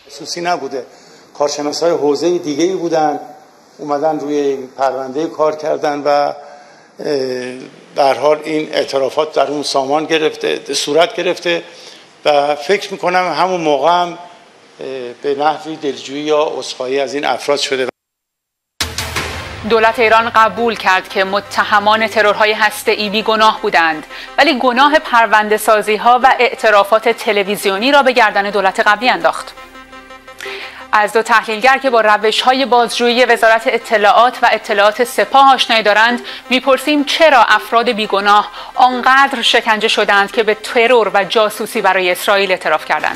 خصوصی نبوده، کارشناسای حوزه دیگه‌ای بودن اومدن روی پرونده کار کردن و به هر حال این اعترافات در اون سامان گرفته صورت گرفته و فکر میکنم همون موقع هم به نحوی دلجویی یا عذرخواهی از این افراد شده. دولت ایران قبول کرد که متهمان ترورهای هسته‌ای بیگناه بودند، ولی گناه پرونده سازی ها و اعترافات تلویزیونی را به گردن دولت قبلی انداخت. از دو تحلیلگر که با روش‌های بازجویی وزارت اطلاعات و اطلاعات سپاه آشنایی دارند می‌پرسیم چرا افراد بیگناه آنقدر شکنجه شدند که به ترور و جاسوسی برای اسرائیل اعتراف کردند.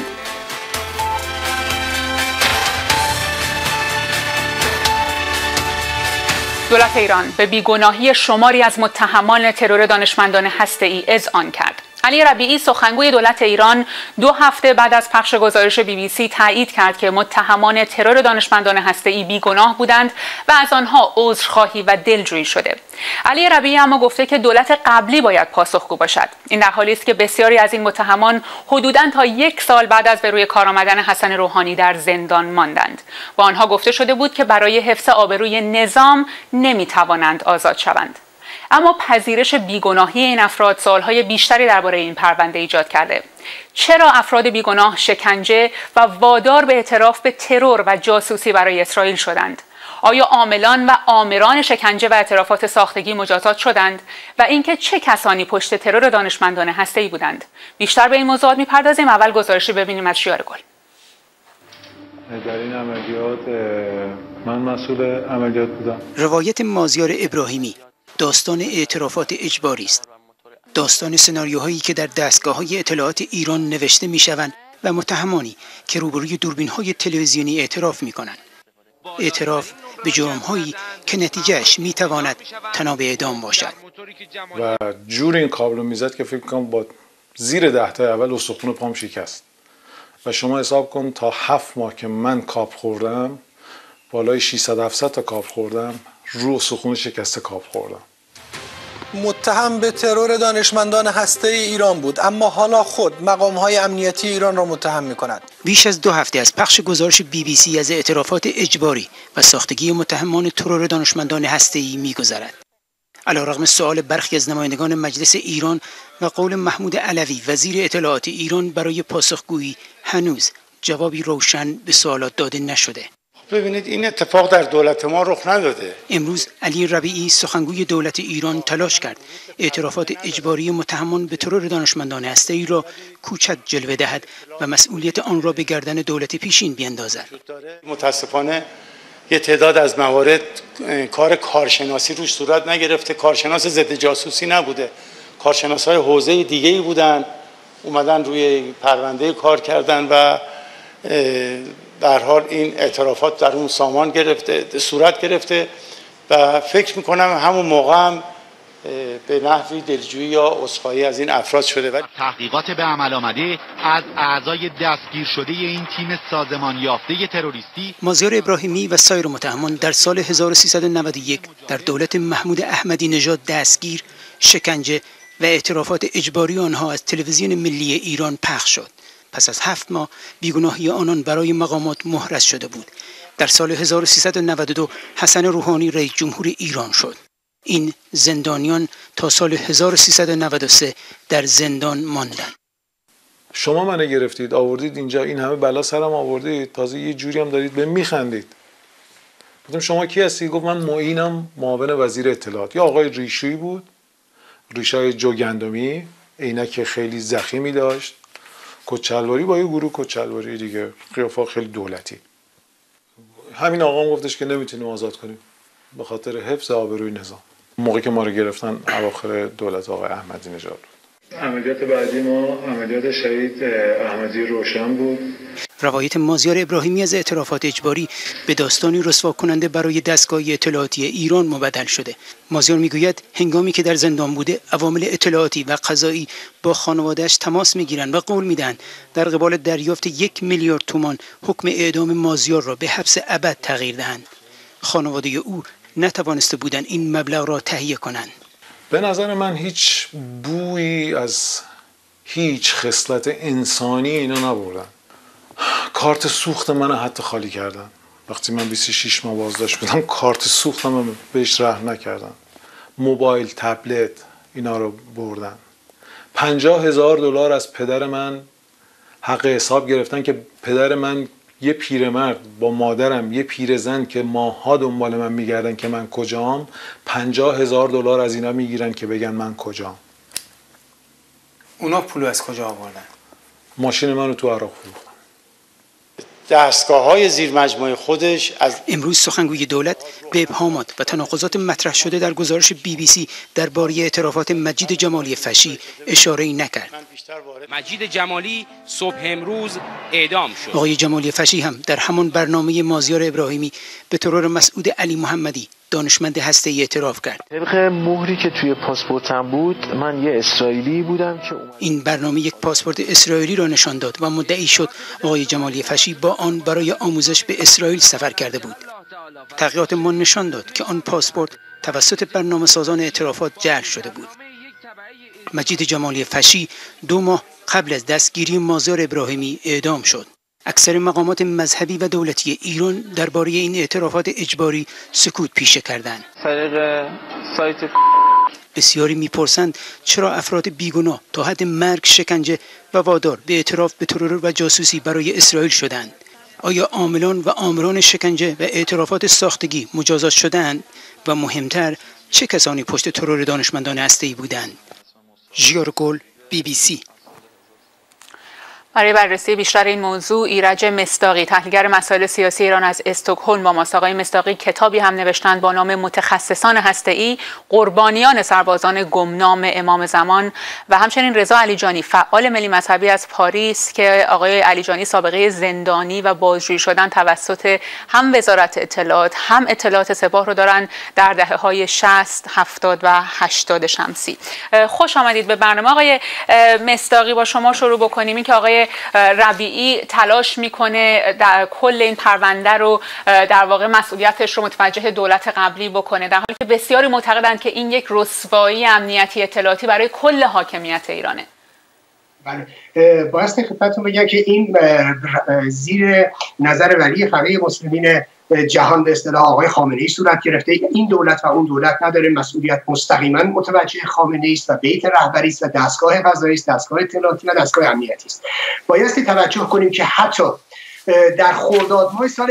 دولت ایران به بیگناهی شماری از متهمان ترور دانشمندان هسته‌ای اذعان کرد. علی ربیعی سخنگوی دولت ایران 2 هفته بعد از پخش گزارش BBC تایید کرد که متهمان ترور دانشمندان هسته‌ای بیگناه بودند و از آنها عذرخواهی و دلجویی شده. علی ربیعی اما گفته که دولت قبلی باید پاسخگو باشد. این در حالی است که بسیاری از این متهمان حدوداً تا 1 سال بعد از به روی کار آمدن حسن روحانی در زندان ماندند. با آنها گفته شده بود که برای حفظ آبروی نظام نمی‌توانند آزاد شوند. اما پذیرش بیگناهی این افراد سوالهای بیشتری درباره این پرونده ایجاد کرده. چرا افراد بیگناه شکنجه و وادار به اعتراف به ترور و جاسوسی برای اسرائیل شدند؟ آیا عاملان و آمران شکنجه و اعترافات ساختگی مجازات شدند و اینکه چه کسانی پشت ترور دانشمندان هسته‌ای بودند؟ بیشتر به این موضوعات می‌پردازیم. اول گزارشی ببینیم از شیار گل. در این عملیات من مسئول عملیات بودم. روایت مازیار ابراهیمی داستان اعترافات اجباری است. داستان سناریوهایی که در دستگاه‌های اطلاعات ایران نوشته می‌شوند و متهمانی که روبروی دوربین‌های تلویزیونی اعتراف می‌کنند. اعتراف به جرم‌هایی که نتیجهش می‌تواند تناب اعدام باشد. و جور این کابلو میزد که فکر کنم با زیر 10 تا اول استخوان پام شکست. و شما حساب کن تا 7 ماه که من کاب خوردم، بالای 600-700 تا کاب خوردم، رو استخوان شکسته کاب خوردم. متهم به ترور دانشمندان هسته‌ای ایران بود، اما حالا خود مقام‌های امنیتی ایران را متهم می‌کند. بیش از 2 هفته از پخش گزارش BBC از اعترافات اجباری و ساختگی متهمان ترور دانشمندان هسته‌ای می‌گذرد. علیرغم سؤال برخی از نمایندگان مجلس ایران و قول محمود علوی وزیر اطلاعات ایران برای پاسخگویی، هنوز جوابی روشن به سوالات داده نشده. ببینید این اتفاق در دولت ما رخ نداده. امروز علی ربیعی سخنگوی دولت ایران تلاش کرد اعترافات اجباری متهمان به ترور دانشمندان هسته‌ای را کوچک جلوه دهد و مسئولیت آن را به گردن دولت پیشین بیندازد. متاسفانه یه تعداد از موارد کار کارشناسی روش صورت نگرفته، کارشناس ضد جاسوسی نبوده، کارشناسای حوزه دیگه‌ای بودن اومدن روی پرونده کار کردن و در حال این اعترافات در اون سامان صورت گرفته و فکر میکنم همون موقع هم به نحوی دلجویی یا عذرخواهی از این افراد شده. و تحقیقات به عمل آمده از اعضای دستگیر شده این تیم سازمان یافته تروریستی مازیار ابراهیمی و سایر متهمان در سال 1391 در دولت محمود احمدی نژاد دستگیر، شکنجه و اعترافات اجباری آنها از تلویزیون ملی ایران پخش شد. پس از 7 ماه بیگناهی آنان برای مقامات محرز شده بود. در سال 1392 حسن روحانی رئیس جمهور ایران شد. این زندانیان تا سال 1393 در زندان ماندند. شما منو گرفتید آوردید اینجا، این همه بلا سرم آوردید، تازه یه جوری هم دارید به میخندید. گفتم شما کی هستی؟ گفت من معینم، معاون وزیر اطلاعات. یا آقای ریشویی بود، ریشای جوگندمی، عینک خیلی ضخیمی داشت، کچلواری با یه گروه کچلواری دیگه، قیافه خیلی دولتی. همین آقا هم گفتش که نمیتونیم آزاد کنیم به خاطر حفظ آبروی نظام. موقعی که ما رو گرفتن اواخر دولت آقای احمدی نژاد بود. عملیات بعدی ما عملیات شهید احمدی روشن بود. روایت مازیار ابراهیمی از اعترافات اجباری به داستانی رسوا کننده برای دستگاه اطلاعاتی ایران مبدل شده. مازیار میگوید هنگامی که در زندان بوده عوامل اطلاعاتی و قضایی با خانواده‌اش تماس میگیرند و قول میدن در قبال دریافت 1 میلیارد تومان حکم اعدام مازیار را به حبس ابد تغییر دهند. خانواده او نتوانسته بودند این مبلغ را تهیه کنند. به نظر من هیچ بویی از هیچ خصلت انسانی اینا نبردن. کارت سوخت من حتی خالی کردن. وقتی من 26 ماه بازداشت بودم کارت سوختم من بهش رحم نکردن. موبایل، تبلت اینا رو بردن. $50,000 از پدر من حق حساب گرفتن که پدر من یه پیرمرد با مادرم یه پیرزن که ماها دنبال من میگردن که من کجام، $50,000 از اینا میگیرن که بگن من کجام. اونا پولو از کجا آوردن؟ ماشین منو تو عراق فروختن. دستگاه‌های زیر مجموعه خودش از امروز سخنگوی دولت به ابهامات و تناقضات مطرح شده در گزارش BBC درباره اعترافات مجید جمالی فشی اشاره‌ای نکرد. مجید جمالی صبح امروز اعدام شد. آقای جمالی فشی هم در همان برنامه مازیار ابراهیمی به ترور مسعود علی محمدی دانشمند هسته‌ای اعتراف کرد. طبق مهری که توی پاسپورتم بود من یه اسرائیلی بودم که این برنامه یک پاسپورت اسرائیلی را نشان داد و مدعی شد آقای جمالی فشی با آن برای آموزش به اسرائیل سفر کرده بود. تحقیقات ما نشان داد که آن پاسپورت توسط برنامه سازان اعترافات جعل شده بود. مجید جمالی فشی 2 ماه قبل از دستگیری مازیار ابراهیمی اعدام شد. اکثر مقامات مذهبی و دولتی ایران درباره این اعترافات اجباری سکوت پیشه کردند. طریق سایت بسیاری میپرسند چرا افراد بیگناه تا حد مرگ، شکنجه و وادار به اعتراف به ترور و جاسوسی برای اسرائیل شدند؟ آیا عاملان و آمران شکنجه و اعترافات ساختگی مجازات شدند؟ و مهمتر چه کسانی پشت ترور دانشمندان هسته‌ای بودند؟ ژیار گل، BBC. برای بررسی بیشتر این موضوع ایرج مصداقی تحلیلگر مسائل سیاسی ایران از استکهلم با ماست. آقای مصداقی کتابی هم نوشتند با نام متخصصان هسته‌ای قربانیان سربازان گمنام امام زمان و همچنین رضا علیجانی فعال ملی مذهبی از پاریس که آقای علیجانی سابقه زندانی و بازجویی شدن توسط هم وزارت اطلاعات هم اطلاعات سپاه رو دارن در دهه‌های 60 70 و 80 شمسی. خوش آمدید به برنامه. آقای مصداقی با شما شروع بکنیم. این که آقای ربیعی تلاش میکنه در کل این پرونده رو در واقع مسئولیتش رو متوجه دولت قبلی بکنه، در حالی که بسیاری معتقدند که این یک رسوایی امنیتی اطلاعاتی برای کل حاکمیت ایرانه. بله، بایستی خدمتتون بگم که این زیر نظر ولی فقیه مسلمین جهان به اصطلاح آقای خامنه‌ای صورت گرفته. این دولت و اون دولت نداره، مسئولیت مستقیما متوجه خامنه‌ای است و بیت رهبری است و دستگاه قضایی است، دستگاه اطلاعاتی و دستگاه امنیتی است. بایستی توجه کنیم که حتی در خرداد ماه سال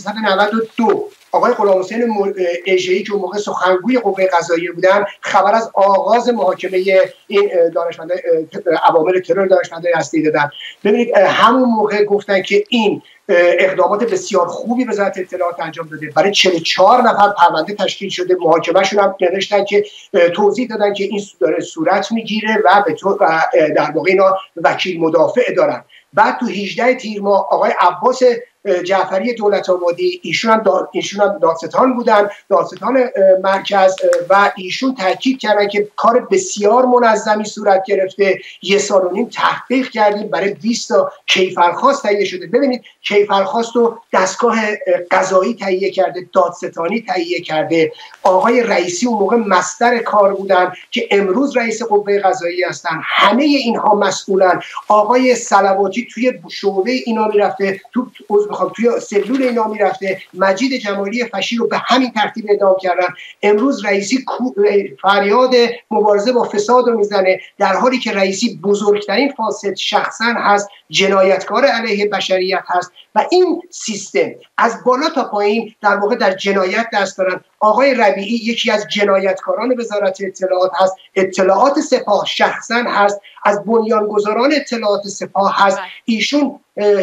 1392 آقای غلامحسین اژه‌ای که اون موقع سخنگوی قوه قضاییه بودن خبر از آغاز محاکمه این دانشمندان عوامل ترور دانشمندان هسته‌ای دادن. ببینید همون موقع گفتن که این اقدامات بسیار خوبی وزارت اطلاعات انجام داده، برای 44 نفر پرونده تشکیل شده، محاکمهشون هم نوشتن که توضیح دادن که این داره صورت میگیره و به طور در واقع اینا وکیل مدافع دارن. بعد تو 18 تیر ماه آقای عباس جعفری دولت آبادی ایشون هم دادستان بودن، دادستان مرکز، و ایشون تاکید کردن که کار بسیار منظمی صورت گرفته. 1.5 سال تحقیق کردیم، برای 20 تا کیفرخواست تهیه شده. ببینید کیفرخواست رو دستگاه قضایی تهیه کرده، دادستانی تهیه کرده. آقای رئیسی اون موقع مصدر کار بودن که امروز رئیس قوه قضایی هستن. همه اینها مسئولن. آقای صلواتی توی شعبه اینا میرفته، توی سلول اینا میرفته. مجید جمالی فشی رو به همین ترتیب اعدام کردن. امروز رئیسی فریاد مبارزه با فساد رو میزنه، در حالی که رئیسی بزرگترین فاسد شخصا هست، جنایتکار علیه بشریت هست و این سیستم از بالا تا پایین در واقع در جنایت دست دارن. آقای ربیعی یکی از جنایتکاران وزارت اطلاعات هست، اطلاعات سپاه شخصا هست، از بنیانگذاران اطلاعات سپاه هست. ایشون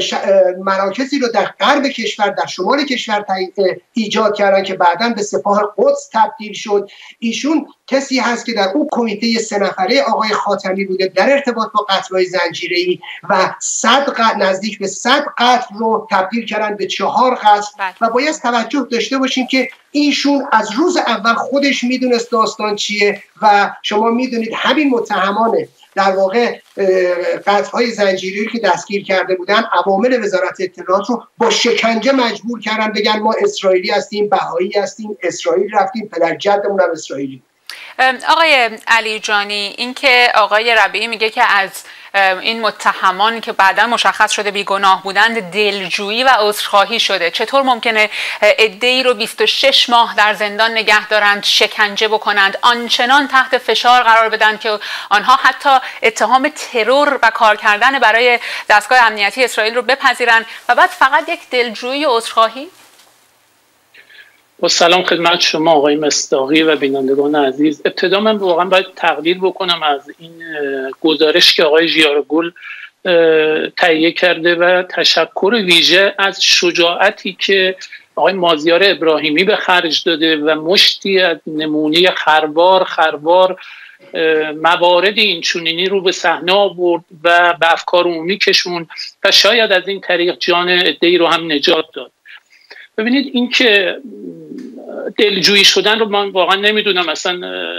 مراکزی رو در غرب کشور، در شمال کشور ایجاد کردن که بعداً به سپاه قدس تبدیل شد. ایشون کسی هست که در اون کمیته 3 نفره آقای خاتمی بوده در ارتباط با قتل‌های زنجیره‌ای و نزدیک به 100 قتل رو تبدیل کردن به 4 قتل. و باید توجه داشته باشیم که ایشون از روز اول خودش میدونست داستان چیه و شما میدونید همین متهمانه در واقع قتل‌های زنجیره‌ای که دستگیر کرده بودن عوامل وزارت اطلاعات رو با شکنجه مجبور کردن بگن ما اسرائیلی هستیم، بهایی هستیم، اسرائیل رفتیم، پدر جدمون هم اسرائیلی. آقای علیجانی، این که آقای ربیعی میگه که از این متهمان که بعدا مشخص شده بیگناه بودند دلجویی و عذرخواهی شده. چطور ممکنه عده‌ای رو 26 ماه در زندان نگه دارند، شکنجه بکنند، آنچنان تحت فشار قرار بدن که آنها حتی اتهام ترور و کار کردن برای دستگاه امنیتی اسرائیل رو بپذیرن و بعد فقط یک دلجویی و عذرخواهی؟ با سلام خدمت شما آقای مصداقی و بینندگان عزیز. ابتدا من واقعا باید تقدیر بکنم از این گزارش که آقای ژیارگل تهیه کرده و تشکر ویژه از شجاعتی که آقای مازیار ابراهیمی به خرج داده و مشتی از نمونه خروار موارد اینچنینی رو به صحنه آورد و به افکار عمومی کشوند و شاید از این طریق جان عده‌ای رو هم نجات داد. ببینید این که دلجویی شدن رو من واقعا نمیدونم، اصلا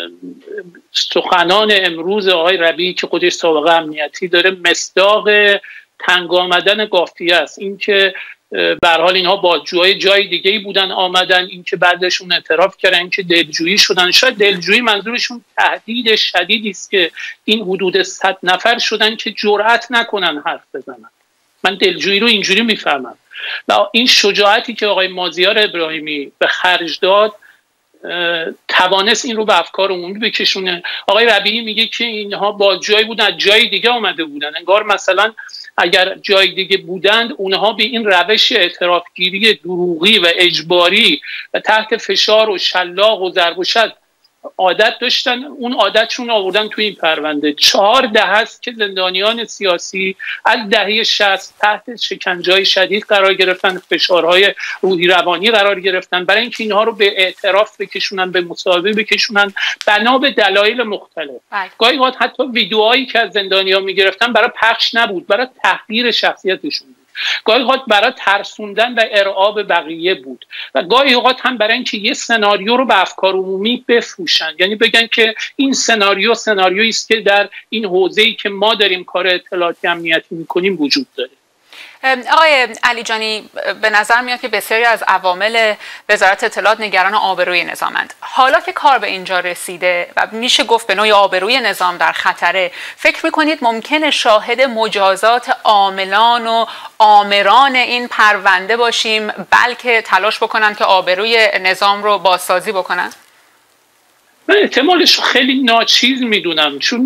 سخنان امروز آقای ربیعی که خودش سابقه امنیتی داره مصداق تنگ آمدن قافیه است. این که به هر حال اینها بازجوهای جای دیگه‌ای بودن آمدن، این که بعدشون اعتراف کردن، این که دلجویی شدن، شاید دلجویی منظورشون تهدید شدیدی است که این حدود 100 نفر شدن که جرأت نکنن حرف بزنن. من دلجویی رو اینجوری میفهمم و این شجاعتی که آقای مازیار ابراهیمی به خرج داد توانست این رو به افکار عمومی بکشونه. آقای ربیعی میگه که اینها بازجویی بودن، از جای دیگه آمده بودن، انگار مثلا اگر جای دیگه بودند اونها به این روش اعترافگیری دروغی و اجباری و تحت فشار و شلاق و ضرب و شتم عادت داشتن، اون عادتشون آوردن توی این پرونده. 4 دهه است که زندانیان سیاسی از دهه 60 تحت شکنجه‌های شدید قرار گرفتن، فشارهای روحی روانی قرار گرفتن برای اینکه اینها رو به اعتراف بکشونن، به مصاحبه بکشونن بنا به دلایل مختلف. گاهی اوقات حتی ویدیوهایی که از زندانیان میگرفتن برای پخش نبود، برای تحقیر شخصیتشون بود. گاهی اوقات برای ترسوندن و ارعاب بقیه بود و گاهی اوقات هم برای اینکه یه سناریو رو به افکار عمومی بفروشن، یعنی بگن که این سناریویی است که در این حوزه‌ای که ما داریم کار اطلاعاتی امنیتی می‌کنیم وجود داره. آقای علیجانی، به نظر میاد که بسیاری از عوامل وزارت اطلاعات نگران آبروی نظامند. حالا که کار به اینجا رسیده و میشه گفت به نوعی آبروی نظام در خطره، فکر میکنید ممکنه شاهد مجازات عاملان و آمران این پرونده باشیم، بلکه تلاش بکنن که آبروی نظام رو بازسازی بکنن؟ من احتمالش خیلی ناچیز میدونم، چون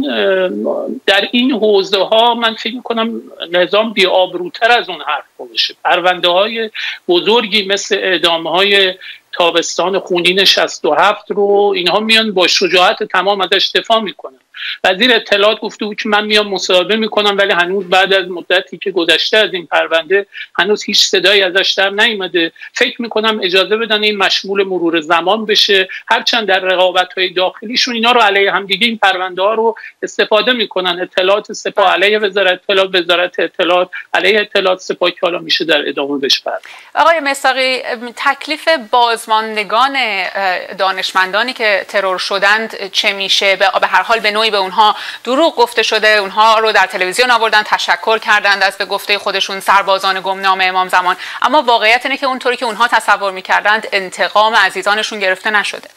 در این حوزه ها من فکر میکنم نظام بی‌آبروتر از اون حرف باشه. پرونده های بزرگی مثل اعدام های تابستان خونین 67 رو اینها میان با شجاعت تمام ازش دفاع میکنن. وزیر اطلاعات گفته بود که من میام مصاحبه میکنم، ولی هنوز بعد از مدتی که گذشته از این پرونده هنوز هیچ صدایی ازش در نیامده. فکر میکنم اجازه بدن این مشمول مرور زمان بشه، هرچند در رقابت‌های داخلیشون اینا رو علیه هم دیگه این پرونده ها رو استفاده میکنن. اطلاعات سپاه علیه وزارت اطلاعات، وزارت اطلاعات علیه اطلاعات سپاه، که حالا میشه در ادامه بهش پرداخت. آقای مصداقی، تکلیف بازماندگان دانشمندانی که ترور شدند چه میشه؟ به هر حال به نوعی به اونها دروغ گفته شده، اونها رو در تلویزیون آوردن، تشکر کردند از به گفته خودشون سربازان گمنام امام زمان، اما واقعیت اینه که اونطوری که اونها تصور میکردند انتقام عزیزانشون گرفته نشده.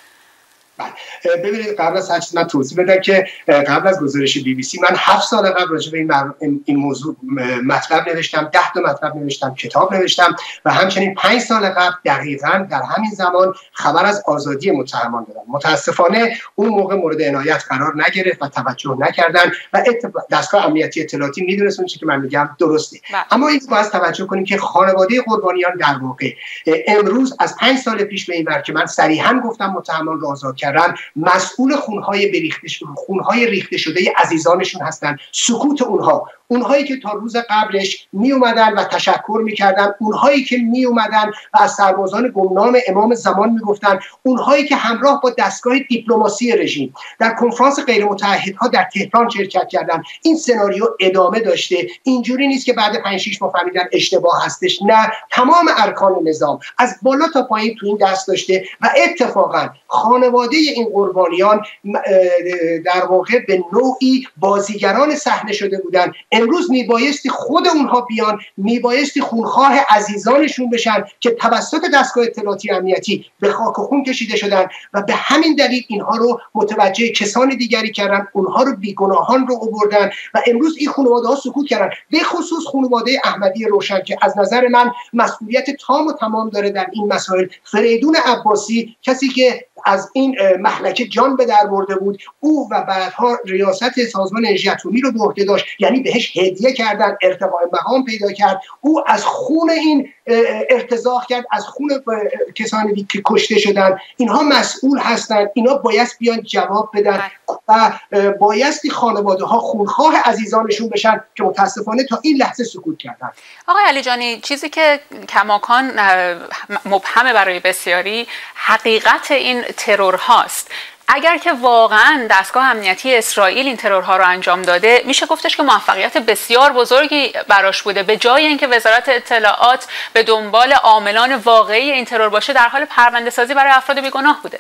ببینید، قبل از هر چیز من توضیح بدم که قبل از گزارش BBC من 7 سال قبل راجع به این موضوع مطلب نوشتم، 10 تا مطلب نوشتم، کتاب نوشتم و همچنین 5 سال قبل دقیقاً در همین زمان خبر از آزادی متهمان دادم. متاسفانه اون موقع مورد عنایت قرار نگرفت و توجه نکردن و دستگاه امنیتی اطلاعاتی میدونست اون چیزی که من میگم درسته. اما این باید توجه کنیم که خانواده قربانیان در واقع امروز از 5 سال پیش به این ور که من صریحاً گفتم متهمان رو آزاد کردن، مسئول خونهای ریخته شده عزیزانشون هستن. سکوت اونهایی که تا روز قبلش می اومدن و تشکر میکردن، اونهایی که می اومدن و از سربازان گمنام امام زمان میگفتن، اونهایی که همراه با دستگاه دیپلماسی رژیم در کنفرانس غیر متعهدها در تهران شرکت کردن، این سناریو ادامه داشته. اینجوری نیست که بعد 5-6 ماه فهمیدن اشتباه هستش، نه، تمام ارکان نظام از بالا تا پایین تو این دست داشته و اتفاقا خانواده این قربانیان در واقع به نوعی بازیگران صحنه شده بودن. امروز میبایستی خود اونها بیان، میبایستی خونخواه عزیزانشون بشن که توسط دستگاه اطلاعاتی امنیتی به خاک و خون کشیده شدن و به همین دلیل اینها رو متوجه کسان دیگری کردن، اونها رو بیگناهان رو آوردن و امروز این خانواده ها سکوت کردن، به خصوص خانواده احمدی روشن که از نظر من مسئولیت تام و تمام داره در این مسائل. فریدون عباسی، کسی که از این مهلکه جان به در برده بود، او و بعدها ریاست سازمان انرژی اتمی رو به عهده داشت، یعنی بهش هدیه کردن، ارتقاء مقام پیدا کرد، او از خون این ارتزاق کرد، از خون کسانی که کشته شدن. اینها مسئول هستند، اینا باید بیان جواب بدن و بایستی خانواده ها خونخواه عزیزانشون بشن که متاسفانه تا این لحظه سکوت کردن. آقای علیجانی، چیزی که کماکان مبهمه برای بسیاری حقیقت این ترور هاست. اگر که واقعا دستگاه امنیتی اسرائیل این ترورها رو انجام داده، میشه گفتش که موفقیت بسیار بزرگی براش بوده. به جای اینکه وزارت اطلاعات به دنبال عاملان واقعی این ترور باشه، در حال پرونده سازی برای افراد بیگناه بوده.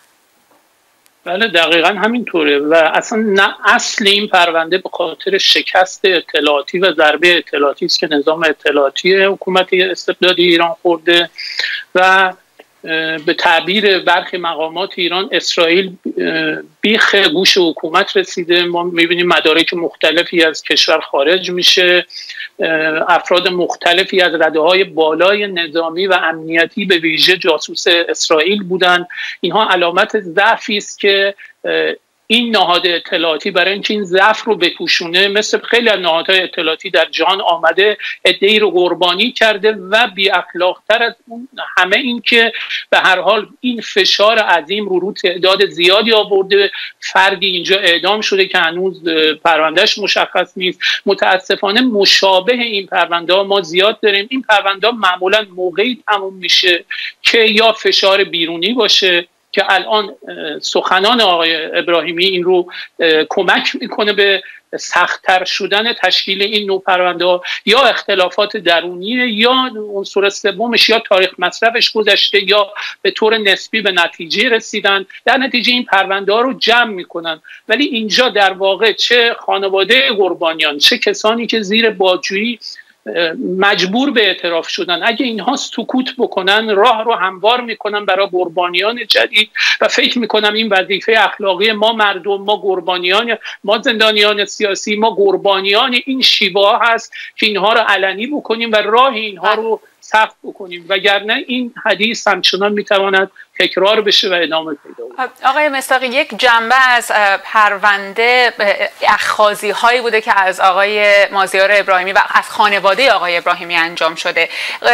بله دقیقا همینطوره و اصل این پرونده به خاطر شکست اطلاعاتی و ضربه اطلاعاتی است که نظام اطلاعاتی حکومت استبدادی ایران خورده و به تعبیر برخی مقامات ایران، اسرائیل بیخ گوش حکومت رسیده. ما میبینیم مدارک مختلفی از کشور خارج میشه، افراد مختلفی از رده‌های بالای نظامی و امنیتی به ویژه جاسوس اسرائیل بودن. اینها علامت ضعفی است که این نهاد اطلاعاتی برای اینکه این ضعف رو بپوشونه، مثل خیلی از نهادهای اطلاعاتی در جهان آمده عده‌ای رو قربانی کرده و بی اخلاق‌تر از اون همه این که به هر حال این فشار عظیم رو تعداد زیادی آورده. فردی اینجا اعدام شده که هنوز پروندهش مشخص نیست. متاسفانه مشابه این پرونده ها ما زیاد داریم. این پرونده ها معمولا موقعی تموم میشه که یا فشار بیرونی باشه که الان سخنان آقای ابراهیمی این رو کمک میکنه به سخت‌تر شدن تشکیل این نوع پرونده ها، یا اختلافات درونیه، یا عنصر سومش یا تاریخ مصرفش گذشته، یا به طور نسبی به نتیجه رسیدن. در نتیجه این پرونده ها رو جمع میکنن. ولی اینجا در واقع چه خانواده قربانیان، چه کسانی که زیر بازجویی مجبور به اعتراف شدن، اگه اینها سکوت بکنن راه رو هموار میکنن برای قربانیان جدید و فکر میکنم این وظیفه اخلاقی ما مردم، ما قربانیان، ما زندانیان سیاسی، ما قربانیان این شیوه هست که اینها رو علنی بکنیم و راه اینها رو سخت بکنیم، وگرنه این حدیث همچنان میتواند تکرار بشه و ادامه پیدا کنه. آقای مصداقی، یک جنبه از پرونده اخاذی هایی بوده که از آقای مازیار ابراهیمی و از خانواده آقای ابراهیمی انجام شده.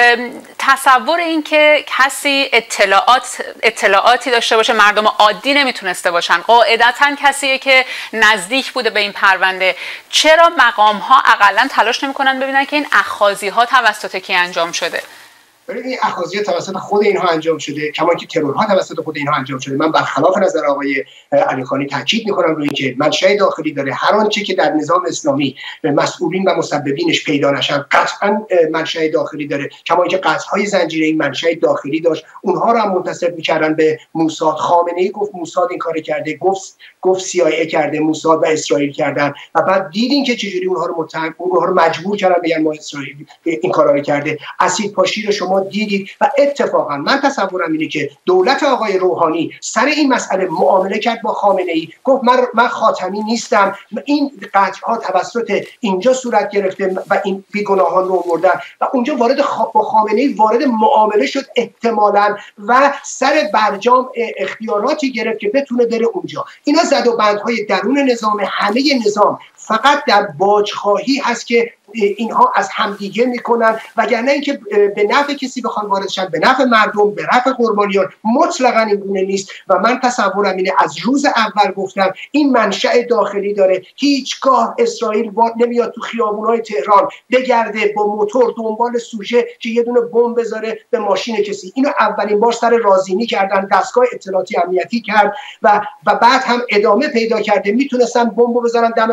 تصور این که کسی اطلاعاتی داشته باشه مردم عادی نمیتونسته باشن، قاعدتا کسیه که نزدیک بوده به این پرونده، چرا مقام ها اقلا تلاش نمیکنن ببینن که این اخاذی ها توسط کی انجام شده؟ این اخاذی توسط خود اینها انجام شده، کما اینکه ترورها توسط خود اینها انجام شده. من برخلاف نظر آقای علیخانی تاکید میکنم روی اینکه منشأ داخلی داره. هر آنچه که در نظام اسلامی مسئولین و مسببینش پیدا نشن قطعا منشأ داخلی داره، کما اینکه قطعهای زنجیره‌ای منشأ داخلی داشت. اونها رو هم منتسب میکردن به موساد. خامنه‌ای گفت موساد این کارو کرده، گفت CIA کرده، موساد و اسرائیل کردن و بعد دیدین که چجوری اونها رو مجبور کردن بگن ما اسرائیل این کارا رو کرده. اسید پاشی رو شما دیدید و اتفاقا من تصورم اینه که دولت آقای روحانی سر این مسئله معامله کرد با خامنه‌ای، گفت من خاتمی نیستم، این قطعها توسط اینجا صورت گرفته و این بیگناهان رو آوردن و اونجا با خامنه‌ای وارد معامله شد احتمالاً و سر برجام اختیاراتی گرفت که بتونه بره اونجا. اینا زد و بندهای درون نظام، همه نظام فقط در باجخواهی هست که اینها از همدیگه میکنن، وگرنه اینکه به نفع کسی بخوان وارد شن، به نفع مردم، به نفع قربانیان، مطلقاً این گونه نیست. و من تصورم اینه، از روز اول گفتم این منشأ داخلی داره. هیچگاه اسرائیل نمیاد تو خیابونای تهران بگرده با موتور دنبال سوژه که یه دونه بمب بذاره به ماشین کسی. اینو اولین بار سر رازینی کردن، دستگاه اطلاعاتی امنیتی کرد و بعد هم ادامه پیدا کرده. میتونستن بمب بذارن دم ماشین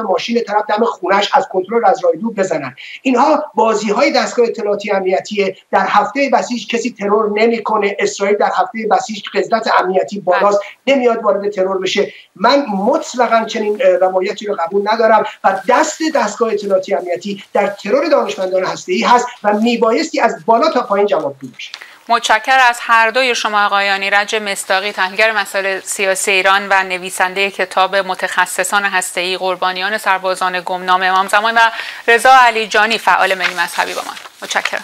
طرف دم خونش از کنترل از راه دور بزنن. اینها بازی‌های دستگاه اطلاعاتی امنیتیه. در هفته بسیج کسی ترور نمیکنه. اسرائیل در هفته بسیج قدرت امنیتی بالاست، نمیاد وارد ترور بشه. من مطلقاً چنین روایتی رو قبول ندارم و دست دستگاه اطلاعاتی امنیتی در ترور دانشمندان هسته‌ای هست و میبایستی از بالا تا پایین جوابگو بشه. متشکرم از هر دوی شما آقایان. ایرج مصداقی، تحلیلگر مسائل سیاسی ایران و نویسنده کتاب متخصصان هسته‌ای قربانیان سربازان گمنام امام زمان، و رضا علیجانی، فعال ملی مذهبی با ما. متشکرم.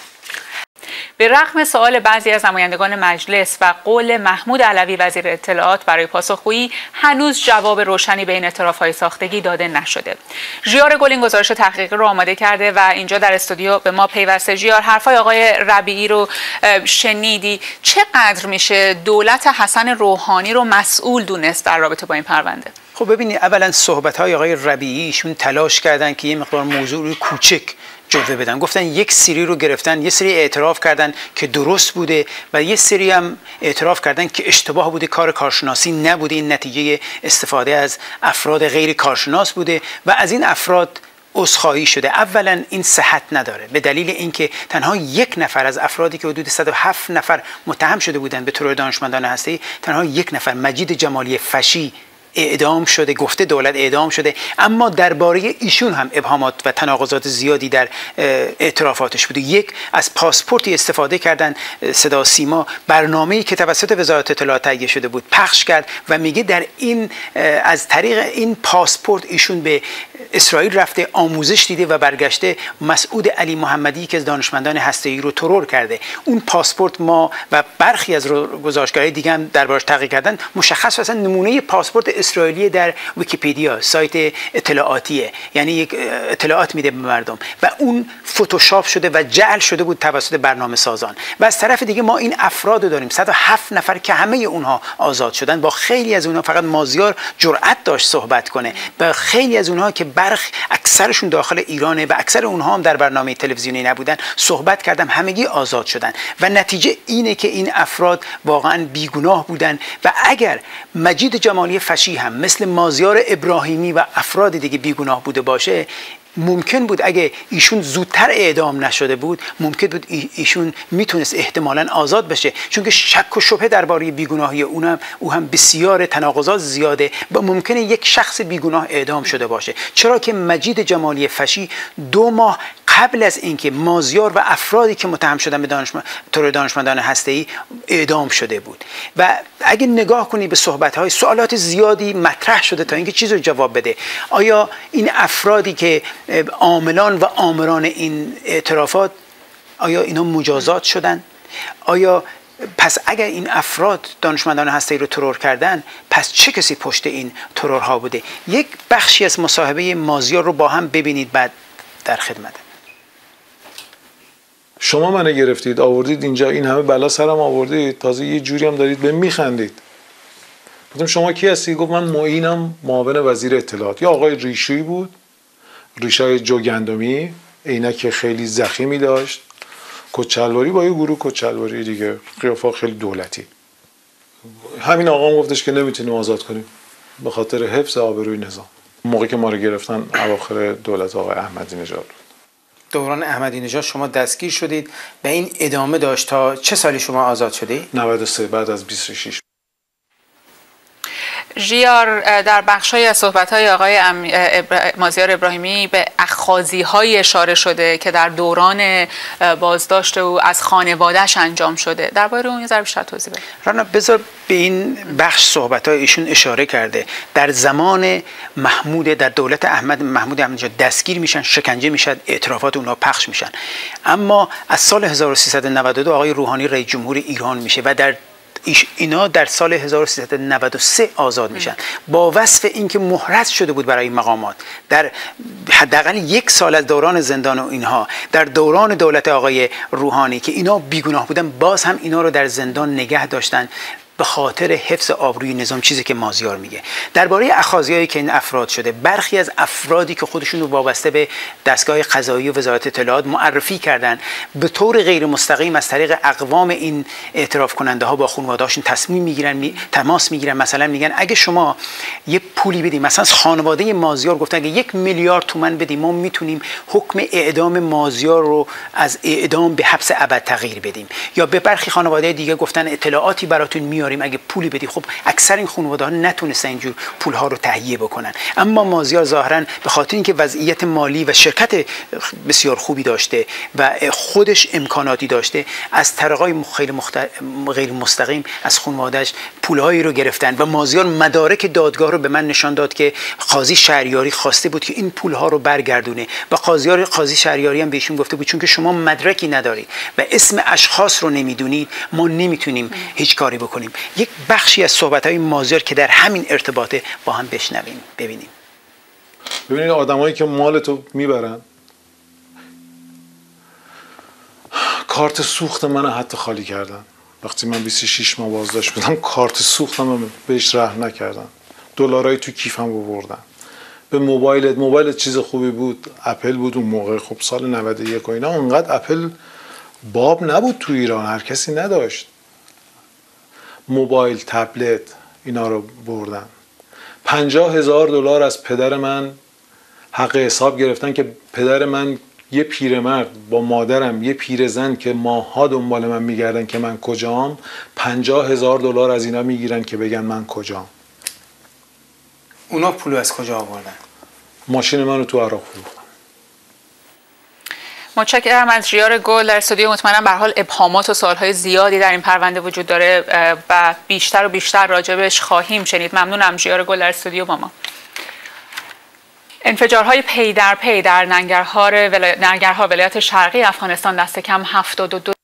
به رغم سوال بعضی از نمایندگان مجلس و قول محمود علوی وزیر اطلاعات برای پاسخگویی، هنوز جواب روشنی به این اعتراف‌های ساختگی داده نشده. ژیار گل این گزارش تحقیقی رو آماده کرده و اینجا در استودیو به ما پیوسته. ژیار، حرفای آقای ربیعی رو شنیدی، چقدر میشه دولت حسن روحانی رو مسئول دونست در رابطه با این پرونده؟ خب ببینید، اولا صحبت‌های آقای ربیعی ایشون تلاش کردن که یه مقدار موضوع کوچک جلوه بدن. گفتن یک سری رو گرفتن، یه سری اعتراف کردن که درست بوده و یه سری هم اعتراف کردن که اشتباه بوده، کار کارشناسی نبوده، این نتیجه استفاده از افراد غیر کارشناس بوده و از این افراد عذرخواهی شده. اولا این صحت نداره، به دلیل اینکه تنها یک نفر از افرادی که حدود 107 نفر متهم شده بودند به ترور دانشمندان هسته‌ای، تنها یک نفر، مجید جمالی فشی، اعدام شده. گفته دولت اعدام شده، اما درباره ایشون هم ابهامات و تناقضات زیادی در اعترافاتش بوده. یک، از پاسپورتی استفاده کردن، صدا سیما برنامه‌ای که توسط وزارت اطلاعات تهیه شده بود پخش کرد و میگه در این از طریق این پاسپورت ایشون به اسرائیل رفته، آموزش دیده و برگشته مسعود علی محمدی که از دانشمندان هسته‌ای رو ترور کرده. اون پاسپورت ما و برخی از گزارشگرای دیگه هم دربارش تحقیق کردن، مشخص اصلا نمونه پاسپورت اسرائیلی در ویکی‌پدیا، سایت اطلاعاتیه، یعنی یک اطلاعات میده به مردم و اون فتوشاپ شده و جعل شده بود توسط برنامه سازان. و از طرف دیگه ما این افراد داریم، 107 نفر که همه اونها آزاد شدن. با خیلی از اونها فقط مازیار جرأت داشت صحبت کنه، با خیلی از اونها که اکثرشون داخل ایرانه و اکثر اونها هم در برنامه تلویزیونی نبودن صحبت کردم، همگی آزاد شدن و نتیجه اینه که این افراد واقعا بیگناه بودن. و اگر مجید جمالی فشی هم مثل مازیار ابراهیمی و افراد دیگه بیگناه بوده باشه، ممکن بود اگه ایشون زودتر اعدام نشده بود، ممکن بود ایشون میتونست احتمالاً آزاد بشه، چون که شک و شبهه درباره بیگناهی او هم بسیار تناقضات زیاده و ممکنه یک شخص بیگناه اعدام شده باشه. چرا که مجید جمالی فشی 2 ماه قبل از اینکه مازیار و افرادی که متهم شدن به ترور دانشمندان هسته‌ای اعدام شده بود. و اگه نگاه کنی به صحبت‌های، سوالات زیادی مطرح شده تا اینکه چیز رو جواب بده. آیا این افرادی که عاملان و آمران این اعترافات، آیا اینا مجازات شدن؟ آیا پس اگر این افراد دانشمندان هسته‌ای رو ترور کردن، پس چه کسی پشت این ترورها بوده؟ یک بخشی از مصاحبه مازیار رو با هم ببینید، بعد در خدمت. شما منو گرفتید آوردید اینجا، این همه بلا سرم آوردید، تازه یه جوری هم دارید به میخندید. گفتم شما کی هستی؟ گفت من معینم، معاون وزیر اطلاعات. یا آقای ریشویی بود، ریشای جوگندمی، عینک خیلی ضخیمی داشت، کچلواری با یه گروه کچلواری دیگه، قیافه خیلی دولتی. همین آقا هم گفتش که نمیتونیم آزاد کنیم به خاطر حفظ آبروی نظام. موقعی که ما رو گرفتن اواخر دولت آقای احمدی نژاد بود. دوران احمدی نژاد شما دستگیر شدید و این ادامه داشت. تا چه سالی شما آزاد شدید؟ 93، بعد از 26. ژیار، در بخش‌های از صحبت‌های آقای مازیار ابراهیمی به اخاذی‌های اشاره شده که در دوران بازداشت او از خانواده‌اش انجام شده. درباره اون یه ذره بیشتر توضیح بده. رانا بذار به این بخش صحبت‌های ایشون اشاره کرده. در زمان محمود، در دولت محمود احمدی دستگیر میشن، شکنجه میشن، اعترافات اونها پخش میشن. اما از سال 1392 آقای روحانی رئیس جمهور ایران میشه و اینا در سال 1393 آزاد میشن با وصف اینکه محرز شده بود برای مقامات. در حداقل 1 سال از دوران زندان و اینها، در دوران دولت آقای روحانی که اینا بیگناه بودن، باز هم اینا رو در زندان نگه داشتن. به خاطر حفظ آبروی نظام، چیزی که مازیار میگه. درباره اخاذیایی که این افراد شده، برخی از افرادی که خودشون رو وابسته به دستگاه قضایی و وزارت اطلاعات معرفی کردن، به طور غیر مستقیم از طریق اقوام این اعتراف کننده ها با خانواده‌هاشون تماس میگیرن. مثلا میگن اگه شما یه پولی بدیم، مثلا خانواده مازیار گفتن اگه 1 میلیارد تومان بدیم ما میتونیم حکم اعدام مازیار رو از اعدام به حبس ابد تغییر بدیم. یا به برخی خانواده دیگه گفتن اطلاعاتی براتون میاریم اگه پولی بدی. خب اکثر این خانواده‌ها نتونستن اینجور پول‌ها رو تهیه بکنن، اما مازیار ظاهراً به خاطر اینکه وضعیت مالی و شرکت بسیار خوبی داشته و خودش امکاناتی داشته، از طریق‌های غیر مستقیم از خانواده‌اش پول‌هایی رو گرفتن و مازیار مدارک دادگاه رو به من نشان داد که قاضی شهریاری خواسته بود که این پول‌ها رو برگردونه و قاضی شهریاری هم بهشون گفته بود چون که شما مدرکی ندارید و اسم اشخاص رو نمیدونید ما نمیتونیم هیچ کاری بکنیم. یک بخشی از صحبت‌های مازیار که در همین ارتباطه با هم بشنویم ببینیم. ببینید آدمایی که مالتو میبرن، کارت سوخت من حتی خالی کردن. وقتی من 26 ماه بازداشت بودم کارت سوختم بهش رحم نکردن، دلارای تو کیفم رو بردن. به موبایلت چیز خوبی بود، اپل بود اون موقع، خب سال 91 و اینا اونقدر اپل باب نبود تو ایران، هر کسی نداشت. موبایل، تبلت اینا رو بردن. $50,000 از پدر من حق حساب گرفتن که پدر من یه پیرمرد با مادرم یه پیرزن که ماها دنبال من میگردن که من کجام، $50,000 از اینا میگیرن که بگن من کجام. اونا پولو از کجا آوردن؟ ماشین منو تو عراق فروختن. متشکرم از ژیار گل در استودیو. مطمئنم به هر حال ابهامات و سوالهای زیادی در این پرونده وجود داره و بیشتر و بیشتر راجبش خواهیم شنید. ممنونم ژیار گل در استودیو با ما. انفجارهای پی در پی در ننگرهار ولایت شرقی افغانستان دست کم 72